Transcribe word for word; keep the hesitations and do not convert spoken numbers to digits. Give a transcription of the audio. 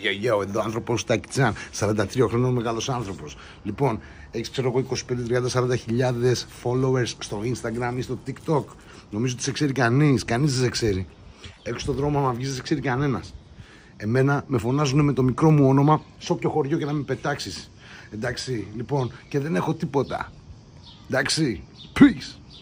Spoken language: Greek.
yo, yo, εδώ άνθρωπος Τακιτσάν, σαράντα τρία χρονών μεγάλος άνθρωπος. Λοιπόν, έχεις ξέρω εγώ είκοσι πέντε, τριάντα, σαράντα χιλιάδες followers στο Instagram ή στο TikTok. Νομίζω ότι σε ξέρει κανείς, κανείς δεν σε ξέρει. Έξω στον δρόμο, άμα βγεις, δεν σε ξέρει κανένας. Εμένα με φωνάζουν με το μικρό μου όνομα σε όποιο χωριό και να με πετάξεις. Εντάξει, λοιπόν, και δεν έχω τίποτα. Εντάξει, peace.